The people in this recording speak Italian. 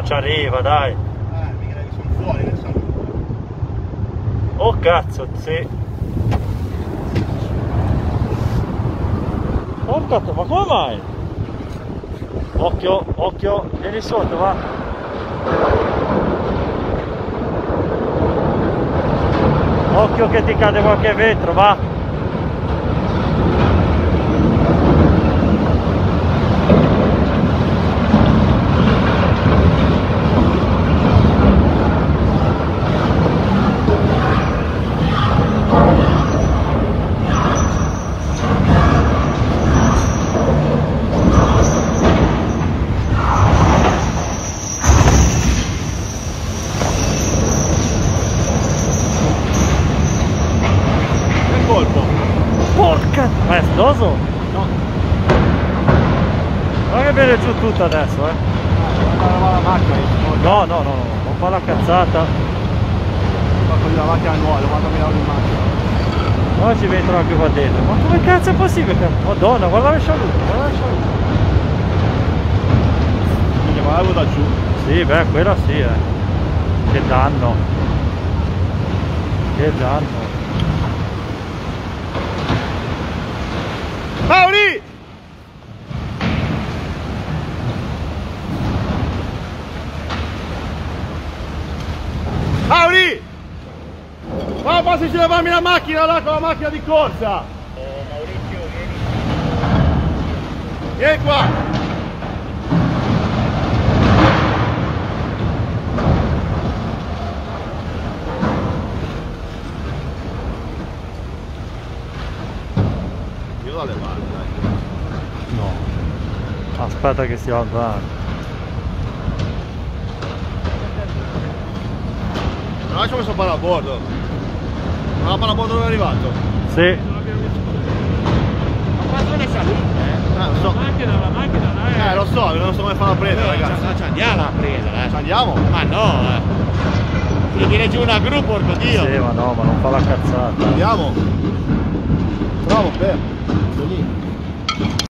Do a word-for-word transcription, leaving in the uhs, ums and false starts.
ci arriva, dai. Eh, mica che sono fuori adesso. Oh cazzo, sì. Porca, ma come mai? Occhio, occhio, vieni sotto, va. Occhio che ti cade qualche vetro, va. Colpo. Porca! Ma è esploso? No. Guarda che viene giù tutto adesso, eh. Ah, la macchina. No, no, no, no, non fa la cazzata. Fatto di la macchina nuova, quando mi lavo in macchina. Non ci vengono più qua dentro. Ma come cazzo è possibile? Madonna, guarda le scialute, guarda le scialute. Quindi guardavo da giù. Sì, beh, quella sì, eh. Che danno. Che danno. Mauri! Mauri! Ma passaci lavarmi la macchina là con la macchina di corsa! Oh, Maurizio, vieni. Vieni qua! Io dalle mani, dai. No. Aspetta che si alza. Non ci ho messo il parabordo. Ma la parabordo dove è arrivato? Sì. Ma quando ne salute? Eh, lo so. La macchina, la macchina, dai. Eh, lo so, non so come farla a prendere, ragazzi. Ci andiamo a prendere, Ci eh. andiamo? Ma no, eh. Ti viene giù una gru, porco Dio. Sì, ma no, ma non fa la cazzata. Andiamo. Bravo, Per. Lì.